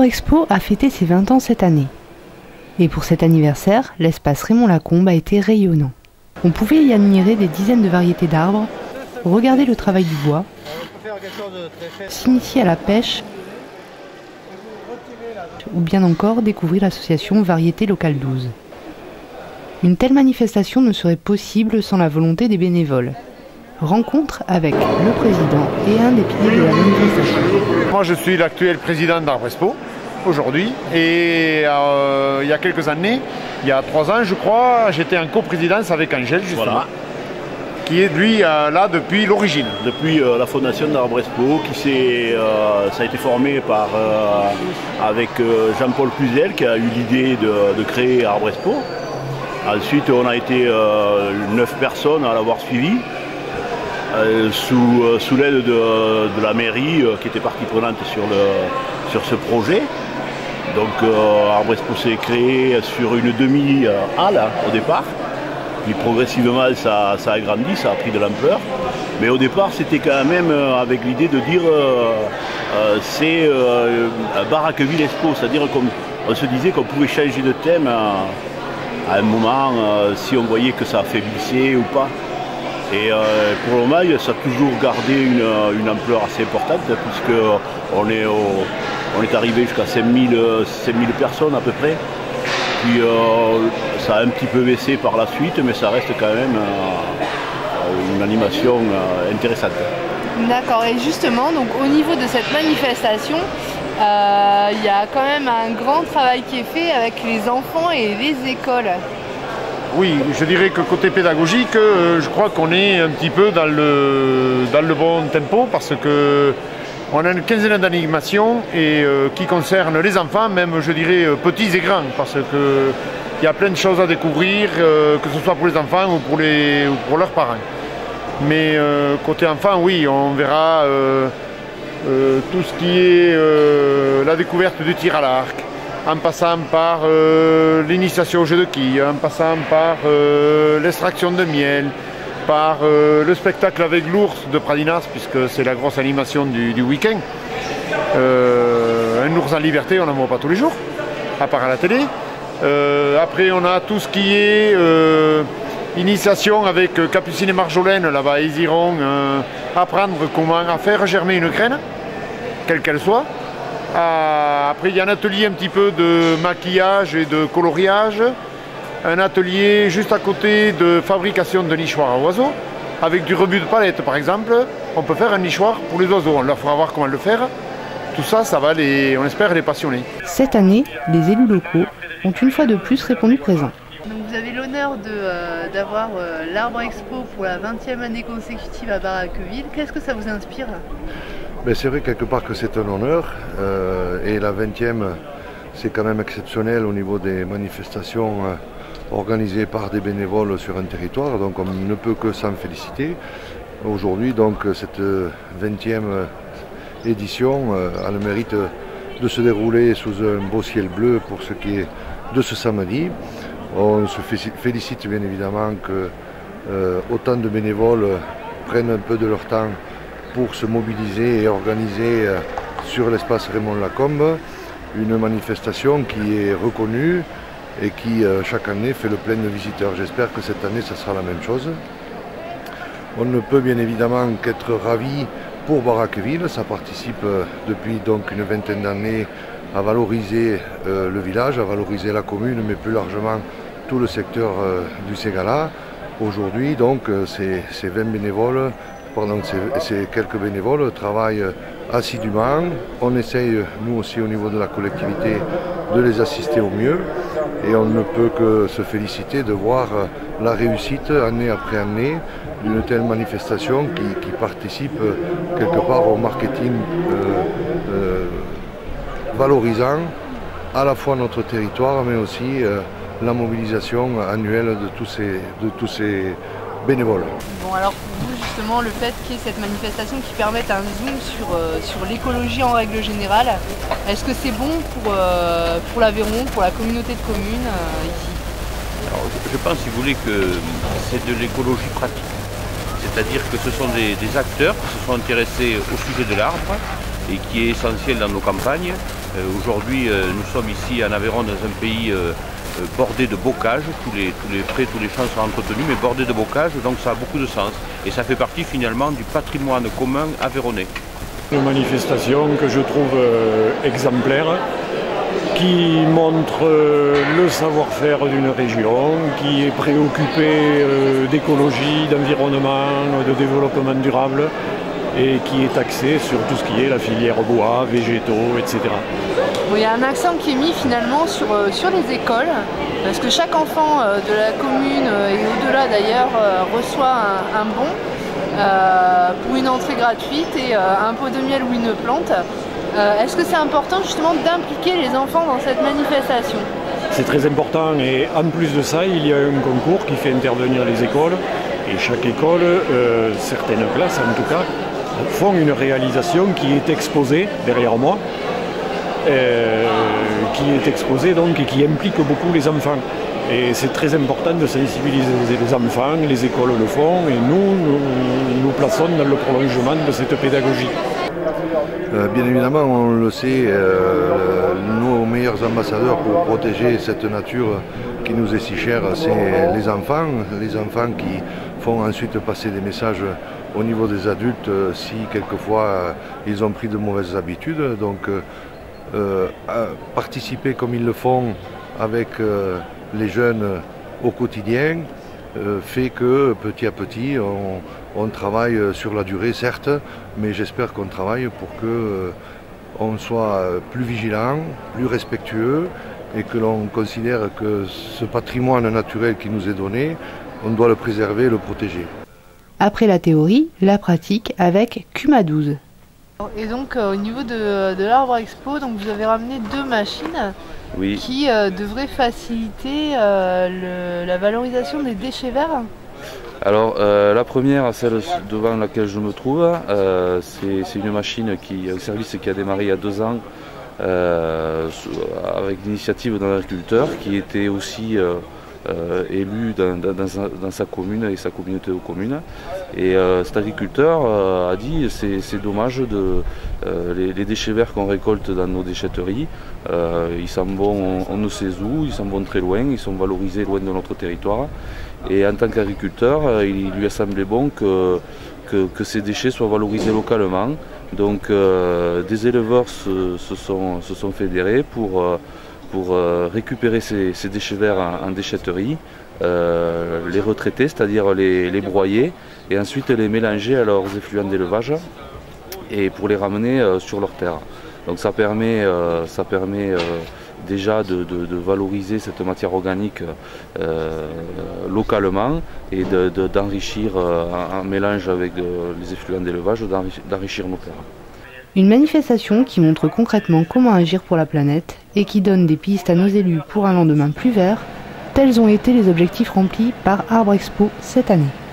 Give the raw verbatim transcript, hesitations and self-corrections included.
L'Arbre-Expo a fêté ses vingt ans cette année. Et pour cet anniversaire, l'espace Raymond Lacombe a été rayonnant. On pouvait y admirer des dizaines de variétés d'arbres, regarder le travail du bois, s'initier à la pêche ou bien encore découvrir l'association Variété Locale douze. Une telle manifestation ne serait possible sans la volonté des bénévoles. Rencontre avec le président et un des piliers de la manifestation. Moi je suis l'actuel président d'Arbre-Expo aujourd'hui et euh, il y a quelques années, il y a trois ans je crois, j'étais en coprésidence avec Angèle justement, voilà. Qui est lui euh, là depuis l'origine. Depuis euh, la fondation d'Arbre-Expo, qui s'est, euh, ça a été formé par, euh, avec euh, Jean-Paul Cluzel qui a eu l'idée de, de créer Arbre-Expo. Ensuite on a été euh, neuf personnes à l'avoir suivi. Euh, sous, euh, sous l'aide de, de la mairie euh, qui était partie prenante sur, le, sur ce projet. Donc euh, Arbre-Expo s'est créé sur une demi-halle au départ. Puis progressivement ça, ça a grandi, ça a pris de l'ampleur. Mais au départ c'était quand même euh, avec l'idée de dire euh, euh, c'est euh, Baraqueville Expo, c'est-à-dire qu'on se disait qu'on pouvait changer de thème à, à un moment euh, si on voyait que ça affaiblissait ou pas. Et euh, pour le moment, ça a toujours gardé une, une ampleur assez importante puisqu'on est, au, on est arrivé jusqu'à cinq mille personnes à peu près. Puis euh, ça a un petit peu baissé par la suite, mais ça reste quand même euh, une animation euh, intéressante. D'accord, et justement, donc, au niveau de cette manifestation, il euh, y a quand même un grand travail qui est fait avec les enfants et les écoles. Oui, je dirais que côté pédagogique, euh, je crois qu'on est un petit peu dans le, dans le bon tempo parce que on a une quinzaine d'animations et euh, qui concernent les enfants, même je dirais petits et grands, parce que il y a plein de choses à découvrir, euh, que ce soit pour les enfants ou pour, les, ou pour leurs parents. Mais euh, côté enfants, oui, on verra euh, euh, tout ce qui est euh, la découverte du tir à l'arc, en passant par euh, l'initiation au jeu de quilles, en passant par euh, l'extraction de miel, par euh, le spectacle avec l'ours de Pradinas, puisque c'est la grosse animation du, du week-end. Euh, un ours en liberté, on n'en voit pas tous les jours, à part à la télé. Euh, après, on a tout ce qui est euh, initiation avec Capucine et Marjolaine, là-bas, ils iront euh, apprendre comment à faire germer une graine, quelle qu'elle soit. Ah, après, il y a un atelier un petit peu de maquillage et de coloriage. Un atelier juste à côté de fabrication de nichoirs à oiseaux. Avec du rebut de palette, par exemple. On peut faire un nichoir pour les oiseaux. On leur fera voir comment le faire. Tout ça, ça va, les, on espère, les passionner. Cette année, les élus locaux ont une fois de plus répondu présent. Donc vous avez l'honneur euh, d'avoir euh, l'Arbre-Expo pour la vingtième année consécutive à Baraqueville. Qu'est-ce que ça vous inspire ? Ben c'est vrai quelque part que c'est un honneur euh, et la vingtième c'est quand même exceptionnel au niveau des manifestations euh, organisées par des bénévoles sur un territoire, donc on ne peut que s'en féliciter. Aujourd'hui donc cette vingtième édition euh, a le mérite de se dérouler sous un beau ciel bleu pour ce qui est de ce samedi. On se félicite bien évidemment que euh, autant de bénévoles prennent un peu de leur temps pour se mobiliser et organiser sur l'espace Raymond Lacombe une manifestation qui est reconnue et qui chaque année fait le plein de visiteurs. J'espère que cette année ça sera la même chose. On ne peut bien évidemment qu'être ravi pour Baraqueville, ça participe depuis donc une vingtaine d'années à valoriser euh, le village, à valoriser la commune, mais plus largement tout le secteur euh, du Ségala. Aujourd'hui donc ces, ces vingt bénévoles, Pendant que ces, ces quelques bénévoles travaillent assidûment. On essaye, nous aussi au niveau de la collectivité, de les assister au mieux. Et on ne peut que se féliciter de voir la réussite année après année d'une telle manifestation qui, qui participe quelque part au marketing euh, euh, valorisant à la fois notre territoire, mais aussi euh, la mobilisation annuelle de tous ces, de tous ces bénévoles. Bon, alors pour vous justement le fait qu'il y ait cette manifestation qui permette un zoom sur, euh, sur l'écologie en règle générale, est-ce que c'est bon pour, euh, pour l'Aveyron, pour la communauté de communes euh, ici? Alors, je pense, si vous voulez, que c'est de l'écologie pratique. C'est-à-dire que ce sont des, des acteurs qui se sont intéressés au sujet de l'arbre et qui est essentiel dans nos campagnes Euh, Aujourd'hui, euh, nous sommes ici en Aveyron, dans un pays euh, bordé de bocage. Tous les, tous les prés, tous les champs sont entretenus, mais bordés de bocage, donc ça a beaucoup de sens. Et ça fait partie finalement du patrimoine commun aveyronnais. Une manifestation que je trouve euh, exemplaire, qui montre euh, le savoir-faire d'une région, qui est préoccupée euh, d'écologie, d'environnement, de développement durable et qui est axée sur tout ce qui est la filière bois, végétaux, et cetera. Bon, il y a un accent qui est mis finalement sur, euh, sur les écoles, parce que chaque enfant euh, de la commune euh, et au-delà d'ailleurs euh, reçoit un, un bon euh, pour une entrée gratuite et euh, un pot de miel ou une plante. Euh, Est-ce que c'est important justement d'impliquer les enfants dans cette manifestation? C'est très important et en plus de ça, il y a un concours qui fait intervenir les écoles et chaque école, euh, certaines classes en tout cas, font une réalisation qui est exposée derrière moi, euh, qui est exposée donc et qui implique beaucoup les enfants. Et c'est très important de sensibiliser les enfants, les écoles le font et nous, nous nous plaçons dans le prolongement de cette pédagogie. Euh, bien évidemment, on le sait, euh, nos meilleurs ambassadeurs pour protéger cette nature qui nous est si chère, c'est les enfants. Les enfants qui font ensuite passer des messages au niveau des adultes si quelquefois euh, ils ont pris de mauvaises habitudes. Donc euh, participer comme ils le font avec euh, les jeunes au quotidien euh, fait que petit à petit on, on travaille sur la durée certes, mais j'espère qu'on travaille pour que euh, on soit plus vigilant, plus respectueux et que l'on considère que ce patrimoine naturel qui nous est donné, on doit le préserver et le protéger. Après la théorie, la pratique avec Cuma douze. Et donc euh, au niveau de, de l'Arbre Expo, donc vous avez ramené deux machines oui. qui euh, devraient faciliter euh, le, la valorisation des déchets verts. Alors euh, la première, celle devant laquelle je me trouve, euh, c'est une machine, qui, un service qui a démarré il y a deux ans euh, avec l'initiative d'un agriculteur qui était aussi euh, euh, élu dans, dans, dans, sa, dans sa commune et sa communauté de communes. Et euh, cet agriculteur euh, a dit c'est c'est dommage de euh, les, les déchets verts qu'on récolte dans nos déchetteries, euh, ils s'en vont on ne sait où, ils s'en vont très loin, ils sont valorisés loin de notre territoire. Et en tant qu'agriculteur, euh, il lui a semblé bon que, que, que ces déchets soient valorisés localement. Donc euh, des éleveurs se, se, sont, se sont fédérés pour, euh, pour euh, récupérer ces, ces déchets verts en, en déchetterie, euh, les retraiter, c'est-à-dire les, les broyer, et ensuite les mélanger à leurs effluents d'élevage et pour les ramener euh, sur leur terre. Donc ça permet, euh, ça permet euh, déjà de, de, de valoriser cette matière organique euh, localement et d'enrichir de, de, euh, en mélange avec euh, les effluents d'élevage, d'enrichir nos terres. Une manifestation qui montre concrètement comment agir pour la planète et qui donne des pistes à nos élus pour un lendemain plus vert. Tels ont été les objectifs remplis par Arbre Expo cette année.